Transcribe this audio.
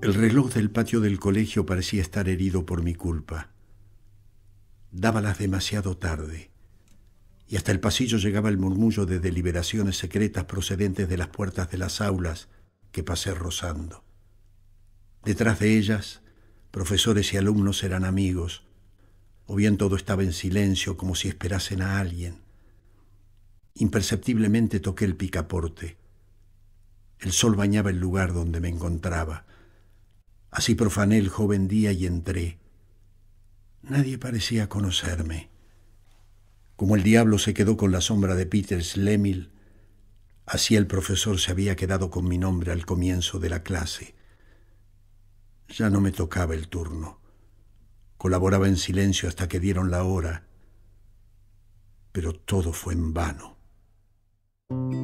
El reloj del patio del colegio parecía estar herido por mi culpa. Dábalas demasiado tarde, y hasta el pasillo llegaba el murmullo de deliberaciones secretas procedentes de las puertas de las aulas que pasé rozando. Detrás de ellas, profesores y alumnos eran amigos, o bien todo estaba en silencio como si esperasen a alguien. Imperceptiblemente toqué el picaporte. El sol bañaba el lugar donde me encontraba. Así profané el joven día y entré. Nadie parecía conocerme. Como el diablo se quedó con la sombra de Peter Schlemihl, así el profesor se había quedado con mi nombre al comienzo de la clase. Ya no me tocaba el turno. Colaboraba en silencio hasta que dieron la hora, pero todo fue en vano.